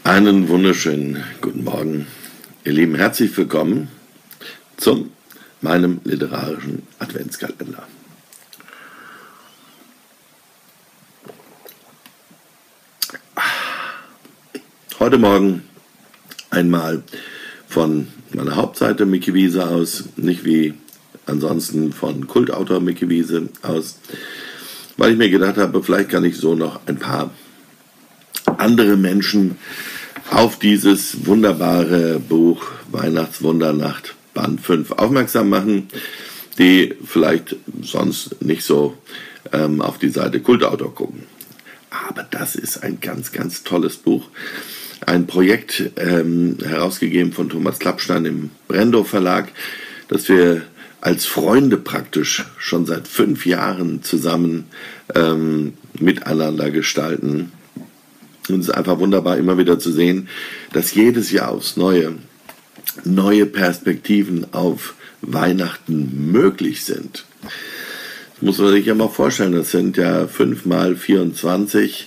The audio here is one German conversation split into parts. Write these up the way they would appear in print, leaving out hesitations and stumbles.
Einen wunderschönen guten Morgen, ihr Lieben. Herzlich willkommen zu meinem literarischen Adventskalender. Heute Morgen einmal von meiner Hauptseite Micky Wiese aus, nicht wie ansonsten von Kultautor Micky Wiese aus, weil ich mir gedacht habe, vielleicht kann ich so noch ein paar andere Menschen auf dieses wunderbare Buch Weihnachtswundernacht Band 5 aufmerksam machen, die vielleicht sonst nicht so auf die Seite Kultautor gucken. Aber das ist ein ganz, ganz tolles Buch. Ein Projekt herausgegeben von Thomas Klappstein im Brendo Verlag, das wir als Freunde praktisch schon seit 5 Jahren zusammen miteinander gestalten. Und es ist einfach wunderbar, immer wieder zu sehen, dass jedes Jahr aufs neue Perspektiven auf Weihnachten möglich sind. Das muss man sich ja mal vorstellen, das sind ja 5 mal 24,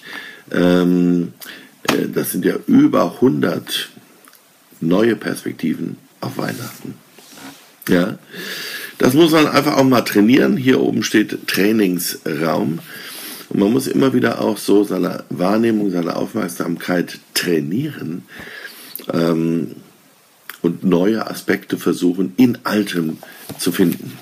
das sind ja über 100 neue Perspektiven auf Weihnachten. Ja, das muss man einfach auch mal trainieren. Hier oben steht Trainingsraum. Und man muss immer wieder auch so seine Wahrnehmung, seine Aufmerksamkeit trainieren und neue Aspekte versuchen, in Altem zu finden.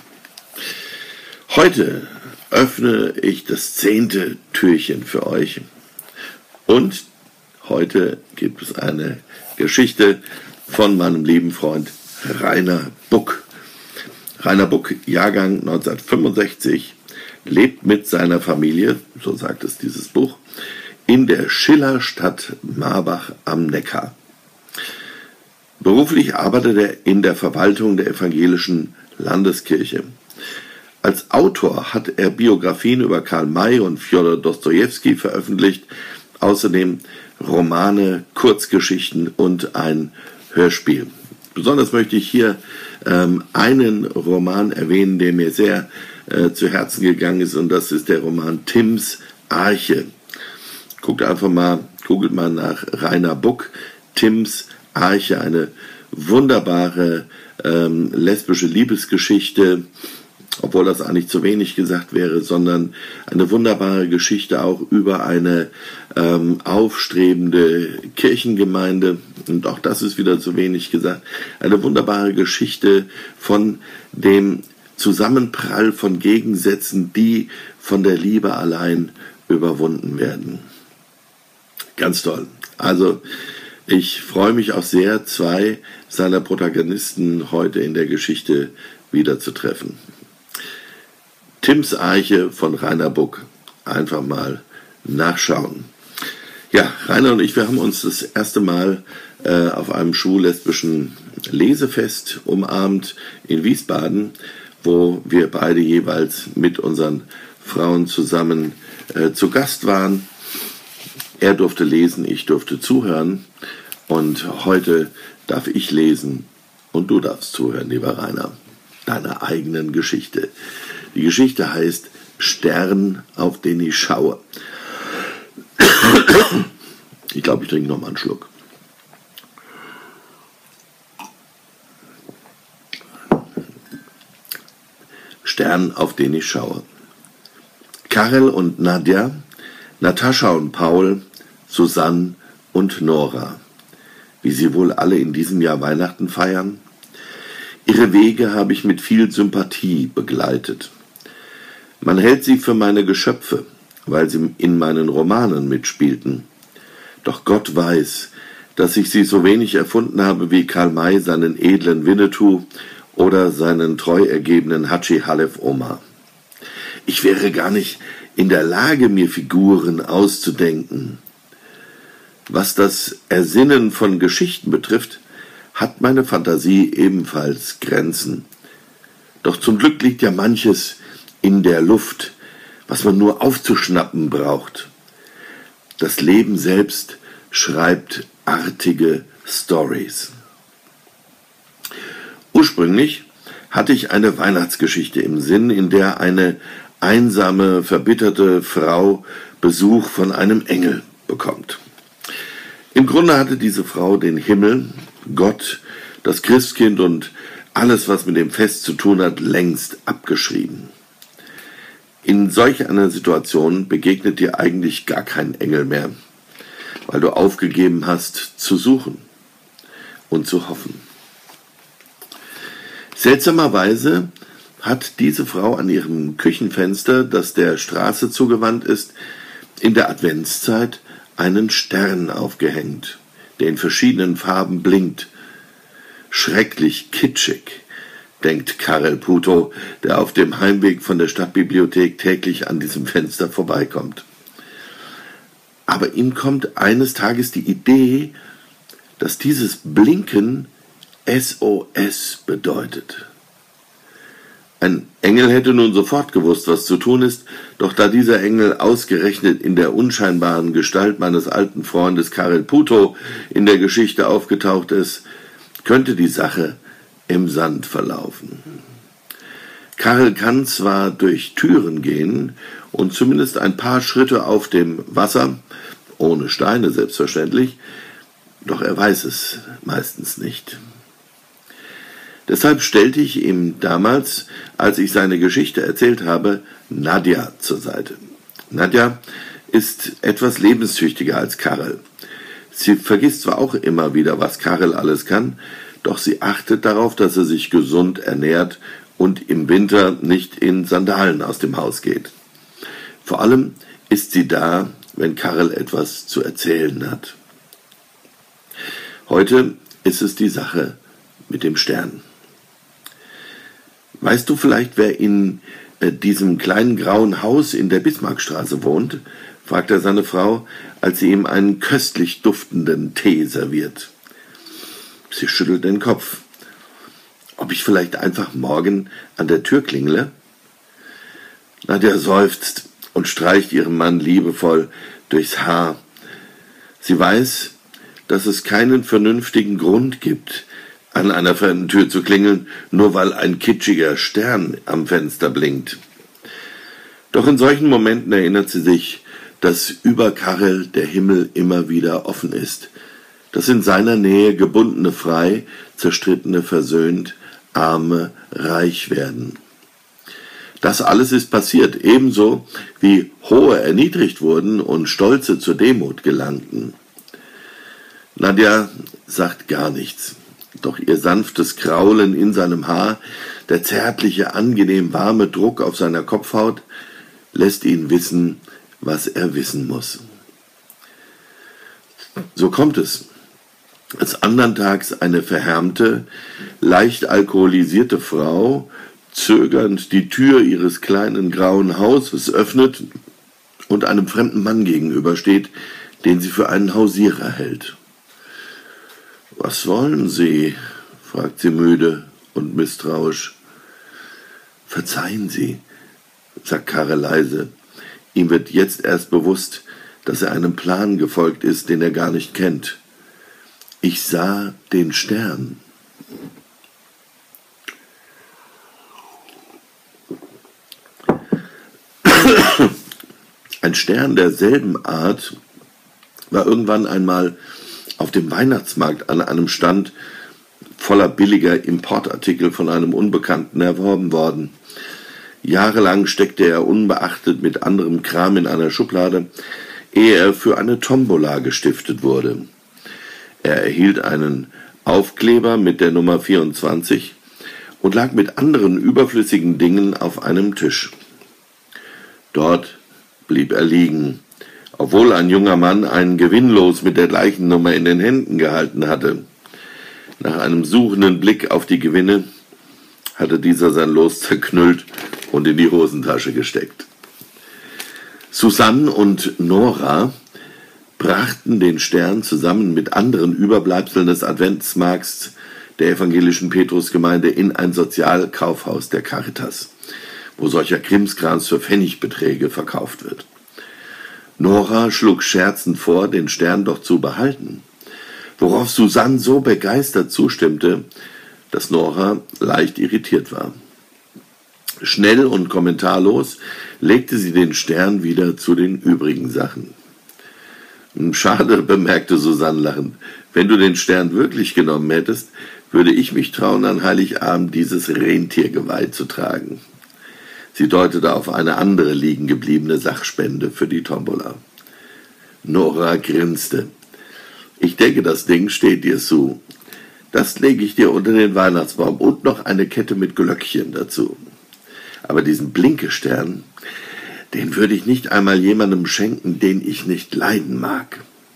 Heute öffne ich das 10. Türchen für euch. Und heute gibt es eine Geschichte von meinem lieben Freund Rainer Buck. Rainer Buck, Jahrgang 1965, lebt mit seiner Familie, so sagt es dieses Buch, in der Schillerstadt Marbach am Neckar. Beruflich arbeitet er in der Verwaltung der evangelischen Landeskirche. Als Autor hat er Biografien über Karl May und Fjodor Dostojewski veröffentlicht, außerdem Romane, Kurzgeschichten und ein Hörspiel. Besonders möchte ich hier einen Roman erwähnen, der mir sehr zu Herzen gegangen ist, und das ist der Roman Tims Arche. Googelt mal nach Rainer Buck, Tims Arche, eine wunderbare lesbische Liebesgeschichte, obwohl das eigentlich zu wenig gesagt wäre, sondern eine wunderbare Geschichte auch über eine aufstrebende Kirchengemeinde, und auch das ist wieder zu wenig gesagt, eine wunderbare Geschichte von dem Zusammenprall von Gegensätzen, die von der Liebe allein überwunden werden. Ganz toll. Also ich freue mich auch sehr, 2 seiner Protagonisten heute in der Geschichte wiederzutreffen. Tims Arche von Rainer Buck. Einfach mal nachschauen. Ja, Rainer und ich, wir haben uns das erste Mal auf einem schwul-lesbischen Lesefest umarmt in Wiesbaden, wo wir beide jeweils mit unseren Frauen zusammen zu Gast waren. Er durfte lesen, ich durfte zuhören, und heute darf ich lesen und du darfst zuhören, lieber Rainer, deiner eigenen Geschichte. Die Geschichte heißt Stern, auf den ich schaue. Ich glaube, ich trinke noch mal einen Schluck. Stern, auf den ich schaue. Karel und Nadja, Natascha und Paul, Susanne und Nora. Wie sie wohl alle in diesem Jahr Weihnachten feiern? Ihre Wege habe ich mit viel Sympathie begleitet. Man hält sie für meine Geschöpfe, weil sie in meinen Romanen mitspielten. Doch Gott weiß, dass ich sie so wenig erfunden habe wie Karl May seinen edlen Winnetou oder seinen treu ergebenen Hadschi Halef Omar. Ich wäre gar nicht in der Lage, mir Figuren auszudenken. Was das Ersinnen von Geschichten betrifft, hat meine Fantasie ebenfalls Grenzen. Doch zum Glück liegt ja manches in der Luft, was man nur aufzuschnappen braucht. Das Leben selbst schreibt artige Stories. Ursprünglich hatte ich eine Weihnachtsgeschichte im Sinn, in der eine einsame, verbitterte Frau Besuch von einem Engel bekommt. Im Grunde hatte diese Frau den Himmel, Gott, das Christkind und alles, was mit dem Fest zu tun hat, längst abgeschrieben. In solch einer Situation begegnet dir eigentlich gar kein Engel mehr, weil du aufgegeben hast zu suchen und zu hoffen. Seltsamerweise hat diese Frau an ihrem Küchenfenster, das der Straße zugewandt ist, in der Adventszeit einen Stern aufgehängt, der in verschiedenen Farben blinkt. Schrecklich kitschig, denkt Karel Puto, der auf dem Heimweg von der Stadtbibliothek täglich an diesem Fenster vorbeikommt. Aber ihm kommt eines Tages die Idee, dass dieses Blinken SOS bedeutet. Ein Engel hätte nun sofort gewusst, was zu tun ist, doch da dieser Engel ausgerechnet in der unscheinbaren Gestalt meines alten Freundes Karel Puto in der Geschichte aufgetaucht ist, könnte die Sache im Sand verlaufen. Karel kann zwar durch Türen gehen und zumindest ein paar Schritte auf dem Wasser, ohne Steine selbstverständlich, doch er weiß es meistens nicht. Deshalb stellte ich ihm damals, als ich seine Geschichte erzählt habe, Nadja zur Seite. Nadja ist etwas lebenstüchtiger als Karel. Sie vergisst zwar auch immer wieder, was Karel alles kann, doch sie achtet darauf, dass er sich gesund ernährt und im Winter nicht in Sandalen aus dem Haus geht. Vor allem ist sie da, wenn Karel etwas zu erzählen hat. Heute ist es die Sache mit dem Stern. Weißt du vielleicht, wer in diesem kleinen grauen Haus in der Bismarckstraße wohnt? Fragt er seine Frau, als sie ihm einen köstlich duftenden Tee serviert. Sie schüttelt den Kopf. Ob ich vielleicht einfach morgen an der Tür klingle? Nadja seufzt und streicht ihrem Mann liebevoll durchs Haar. Sie weiß, dass es keinen vernünftigen Grund gibt, an einer fremden Tür zu klingeln, nur weil ein kitschiger Stern am Fenster blinkt. Doch in solchen Momenten erinnert sie sich, dass über Karel der Himmel immer wieder offen ist, dass in seiner Nähe Gebundene frei, Zerstrittene versöhnt, Arme reich werden. Das alles ist passiert, ebenso wie Hohe erniedrigt wurden und Stolze zur Demut gelangten. Nadja sagt gar nichts. Doch ihr sanftes Kraulen in seinem Haar, der zärtliche, angenehm warme Druck auf seiner Kopfhaut, lässt ihn wissen, was er wissen muss. So kommt es, als andern Tags eine verhärmte, leicht alkoholisierte Frau zögernd die Tür ihres kleinen grauen Hauses öffnet und einem fremden Mann gegenübersteht, den sie für einen Hausierer hält. »Was wollen Sie?« fragt sie müde und misstrauisch. »Verzeihen Sie«, sagt Karel leise. Ihm wird jetzt erst bewusst, dass er einem Plan gefolgt ist, den er gar nicht kennt. »Ich sah den Stern.« Ein Stern derselben Art war irgendwann einmal auf dem Weihnachtsmarkt an einem Stand voller billiger Importartikel von einem Unbekannten erworben worden. Jahrelang steckte er unbeachtet mit anderem Kram in einer Schublade, ehe er für eine Tombola gestiftet wurde. Er erhielt einen Aufkleber mit der Nummer 24 und lag mit anderen überflüssigen Dingen auf einem Tisch. Dort blieb er liegen, obwohl ein junger Mann einen Gewinnlos mit der gleichen Nummer in den Händen gehalten hatte. Nach einem suchenden Blick auf die Gewinne hatte dieser sein Los zerknüllt und in die Hosentasche gesteckt. Susanne und Nora brachten den Stern zusammen mit anderen Überbleibseln des Adventsmarkts der evangelischen Petrusgemeinde in ein Sozialkaufhaus der Caritas, wo solcher Krimskrams für Pfennigbeträge verkauft wird. Nora schlug scherzend vor, den Stern doch zu behalten, worauf Susanne so begeistert zustimmte, dass Nora leicht irritiert war. Schnell und kommentarlos legte sie den Stern wieder zu den übrigen Sachen. Schade, bemerkte Susanne lachend. Wenn du den Stern wirklich genommen hättest, würde ich mich trauen, an Heiligabend dieses Rentiergeweih zu tragen. Sie deutete auf eine andere liegen gebliebene Sachspende für die Tombola. Nora grinste. Ich denke, das Ding steht dir zu. Das lege ich dir unter den Weihnachtsbaum und noch eine Kette mit Glöckchen dazu. Aber diesen Blinkestern, den würde ich nicht einmal jemandem schenken, den ich nicht leiden mag.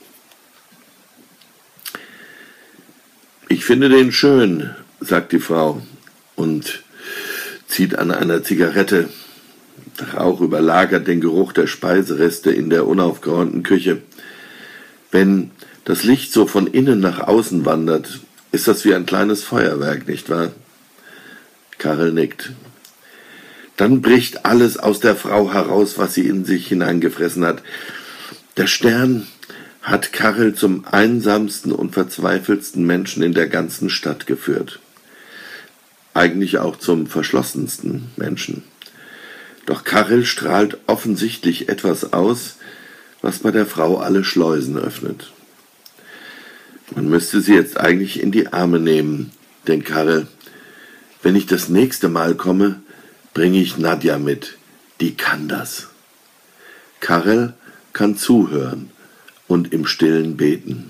Ich finde den schön, sagt die Frau und zieht an einer Zigarette. Der Rauch überlagert den Geruch der Speisereste in der unaufgeräumten Küche. Wenn das Licht so von innen nach außen wandert, ist das wie ein kleines Feuerwerk, nicht wahr? Karel nickt. Dann bricht alles aus der Frau heraus, was sie in sich hineingefressen hat. Der Stern hat Karel zum einsamsten und verzweifeltsten Menschen in der ganzen Stadt geführt. Eigentlich auch zum verschlossensten Menschen. Doch Karel strahlt offensichtlich etwas aus, was bei der Frau alle Schleusen öffnet. Man müsste sie jetzt eigentlich in die Arme nehmen, denkt Karel. Wenn ich das nächste Mal komme, bringe ich Nadja mit. Die kann das. Karel kann zuhören und im Stillen beten.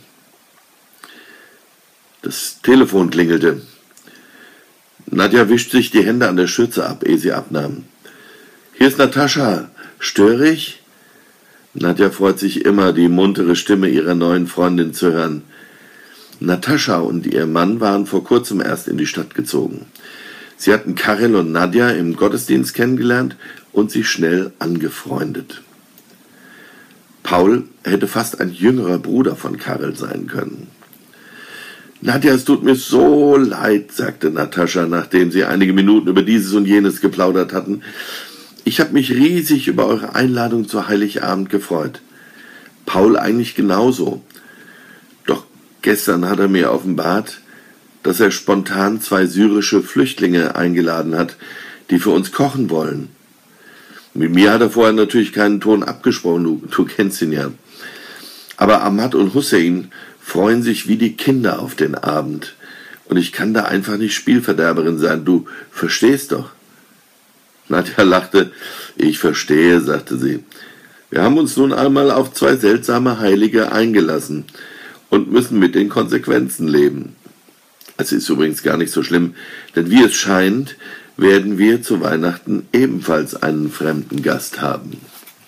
Das Telefon klingelte. Nadja wischt sich die Hände an der Schürze ab, ehe sie abnahm. Hier ist Natascha. Störe ich? Nadja freut sich immer, die muntere Stimme ihrer neuen Freundin zu hören. Natascha und ihr Mann waren vor kurzem erst in die Stadt gezogen. Sie hatten Karel und Nadja im Gottesdienst kennengelernt und sich schnell angefreundet. Paul hätte fast ein jüngerer Bruder von Karel sein können. Nadja, es tut mir so leid, sagte Natascha, nachdem sie einige Minuten über dieses und jenes geplaudert hatten. Ich habe mich riesig über eure Einladung zu Heiligabend gefreut. Paul eigentlich genauso. Doch gestern hat er mir offenbart, dass er spontan 2 syrische Flüchtlinge eingeladen hat, die für uns kochen wollen. Mit mir hat er vorher natürlich keinen Ton abgesprochen, du kennst ihn ja. Aber Ahmad und Hussein freuen sich wie die Kinder auf den Abend. Und ich kann da einfach nicht Spielverderberin sein, du verstehst doch. Nadja lachte. Ich verstehe, sagte sie. Wir haben uns nun einmal auf 2 seltsame Heilige eingelassen und müssen mit den Konsequenzen leben. Es ist übrigens gar nicht so schlimm, denn wie es scheint, werden wir zu Weihnachten ebenfalls einen fremden Gast haben.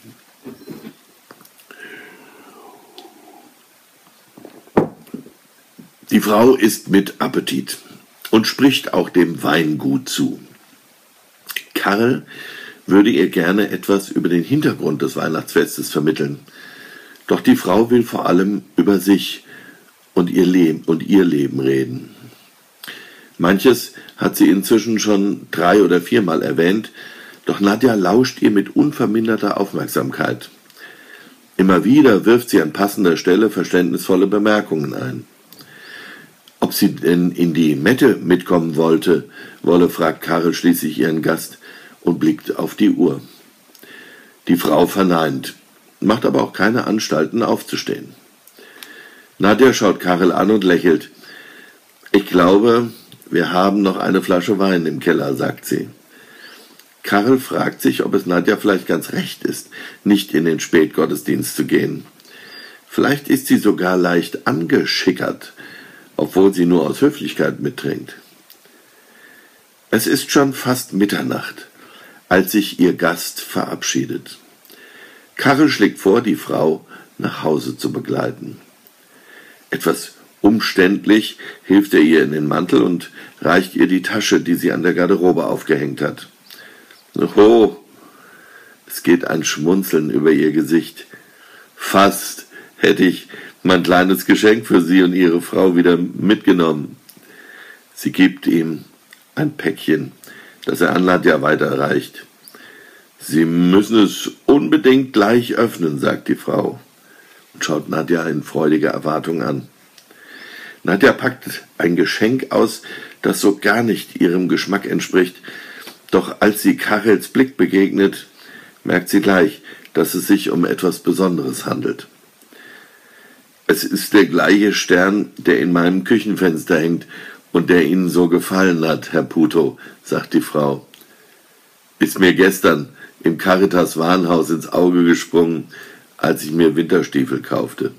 Die Frau isst mit Appetit und spricht auch dem Weingut zu. Karl würde ihr gerne etwas über den Hintergrund des Weihnachtsfestes vermitteln. Doch die Frau will vor allem über sich und ihr Leben reden. Manches hat sie inzwischen schon 3 oder 4 Mal erwähnt, doch Nadja lauscht ihr mit unverminderter Aufmerksamkeit. Immer wieder wirft sie an passender Stelle verständnisvolle Bemerkungen ein. Ob sie denn in die Mette mitkommen wolle, fragt Karel schließlich ihren Gast und blickt auf die Uhr. Die Frau verneint, macht aber auch keine Anstalten aufzustehen. Nadja schaut Karel an und lächelt. Ich glaube, wir haben noch eine Flasche Wein im Keller, sagt sie. Karel fragt sich, ob es Nadja vielleicht ganz recht ist, nicht in den Spätgottesdienst zu gehen. Vielleicht ist sie sogar leicht angeschickert, obwohl sie nur aus Höflichkeit mittrinkt. Es ist schon fast Mitternacht, als sich ihr Gast verabschiedet. Karel schlägt vor, die Frau nach Hause zu begleiten. Etwas umständlich hilft er ihr in den Mantel und reicht ihr die Tasche, die sie an der Garderobe aufgehängt hat. Oh, es geht ein Schmunzeln über ihr Gesicht. Fast hätte ich mein kleines Geschenk für sie und ihre Frau wieder mitgenommen. Sie gibt ihm ein Päckchen, das er an Nadja weiterreicht. Sie müssen es unbedingt gleich öffnen, sagt die Frau und schaut Nadja in freudiger Erwartung an. Nadja packt ein Geschenk aus, das so gar nicht ihrem Geschmack entspricht, doch als sie Karels Blick begegnet, merkt sie gleich, dass es sich um etwas Besonderes handelt. Es ist der gleiche Stern, der in meinem Küchenfenster hängt und der Ihnen so gefallen hat, Herr Puto, sagt die Frau. Ist mir gestern im Caritas Warenhaus ins Auge gesprungen, als ich mir Winterstiefel kaufte.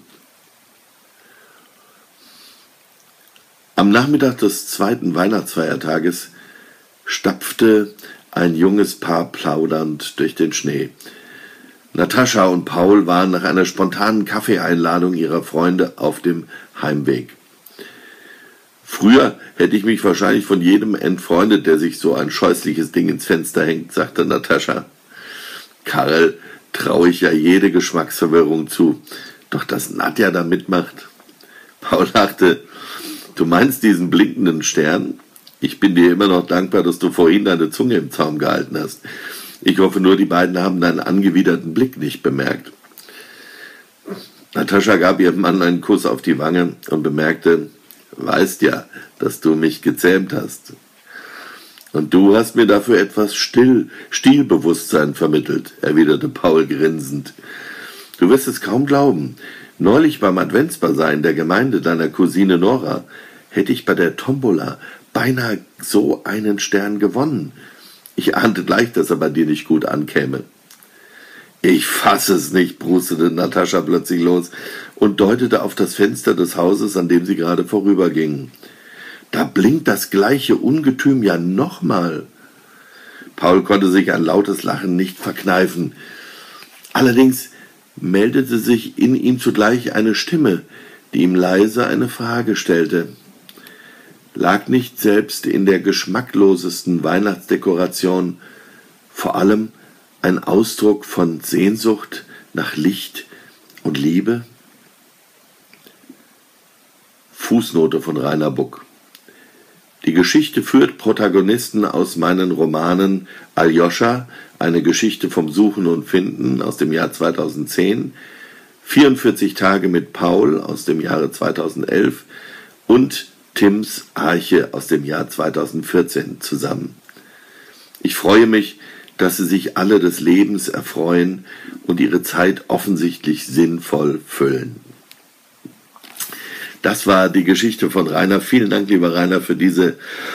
Am Nachmittag des zweiten Weihnachtsfeiertages stapfte ein junges Paar plaudernd durch den Schnee. Natascha und Paul waren nach einer spontanen Kaffeeeinladung ihrer Freunde auf dem Heimweg. Früher hätte ich mich wahrscheinlich von jedem entfreundet, der sich so ein scheußliches Ding ins Fenster hängt, sagte Natascha. Karl traue ich ja jede Geschmacksverwirrung zu, doch dass Nadja da mitmacht. Paul lachte. Du meinst diesen blinkenden Stern? Ich bin dir immer noch dankbar, dass du vorhin deine Zunge im Zaum gehalten hast. Ich hoffe nur, die beiden haben deinen angewiderten Blick nicht bemerkt. Natascha gab ihrem Mann einen Kuss auf die Wange und bemerkte, weißt ja, dass du mich gezähmt hast. Und du hast mir dafür etwas Stilbewusstsein vermittelt, erwiderte Paul grinsend. Du wirst es kaum glauben. Neulich beim Adventsbasar in der Gemeinde deiner Cousine Nora hätte ich bei der Tombola beinahe so einen Stern gewonnen. Ich ahnte gleich, dass er bei dir nicht gut ankäme. Ich fasse es nicht, brustete Natascha plötzlich los und deutete auf das Fenster des Hauses, an dem sie gerade vorübergingen. Da blinkt das gleiche Ungetüm ja nochmal. Paul konnte sich ein lautes Lachen nicht verkneifen. Allerdings meldete sich in ihm zugleich eine Stimme, die ihm leise eine Frage stellte. Lag nicht selbst in der geschmacklosesten Weihnachtsdekoration vor allem ein Ausdruck von Sehnsucht nach Licht und Liebe? Fußnote von Rainer Buck. Die Geschichte führt Protagonisten aus meinen Romanen Aljoscha, eine Geschichte vom Suchen und Finden aus dem Jahr 2010, 44 Tage mit Paul aus dem Jahre 2011 und Tims Arche aus dem Jahr 2014 zusammen. Ich freue mich, dass Sie sich alle des Lebens erfreuen und Ihre Zeit offensichtlich sinnvoll füllen. Das war die Geschichte von Rainer. Vielen Dank, lieber Rainer, für diese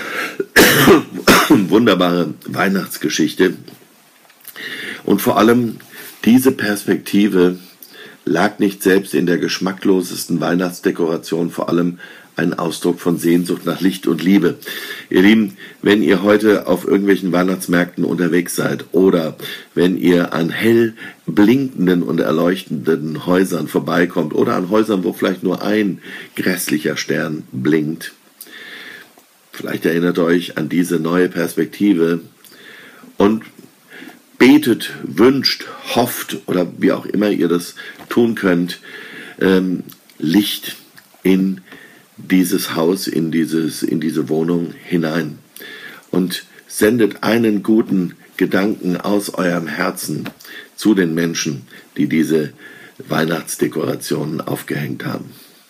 wunderbare Weihnachtsgeschichte. Und vor allem diese Perspektive lag nicht selbst in der geschmacklosesten Weihnachtsdekoration, vor allem ein Ausdruck von Sehnsucht nach Licht und Liebe. Ihr Lieben, wenn ihr heute auf irgendwelchen Weihnachtsmärkten unterwegs seid oder wenn ihr an hell blinkenden und erleuchtenden Häusern vorbeikommt oder an Häusern, wo vielleicht nur ein grässlicher Stern blinkt, vielleicht erinnert euch an diese neue Perspektive und betet, wünscht, hofft oder wie auch immer ihr das tun könnt, Licht in dieses Haus, in diese Wohnung hinein und sendet einen guten Gedanken aus eurem Herzen zu den Menschen, die diese Weihnachtsdekorationen aufgehängt haben.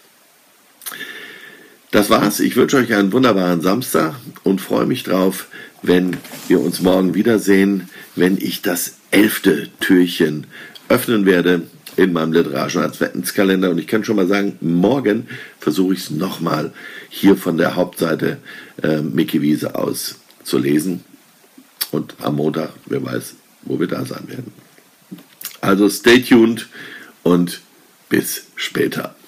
Das war's. Ich wünsche euch einen wunderbaren Samstag und freue mich drauf, wenn wir uns morgen wiedersehen, wenn ich das 11. Türchen öffnen werde in meinem literarischen Adventskalender. Und ich kann schon mal sagen, morgen versuche ich es nochmal hier von der Hauptseite Mickey Wiese aus zu lesen. Und am Montag, wer weiß, wo wir da sein werden. Also stay tuned und bis später.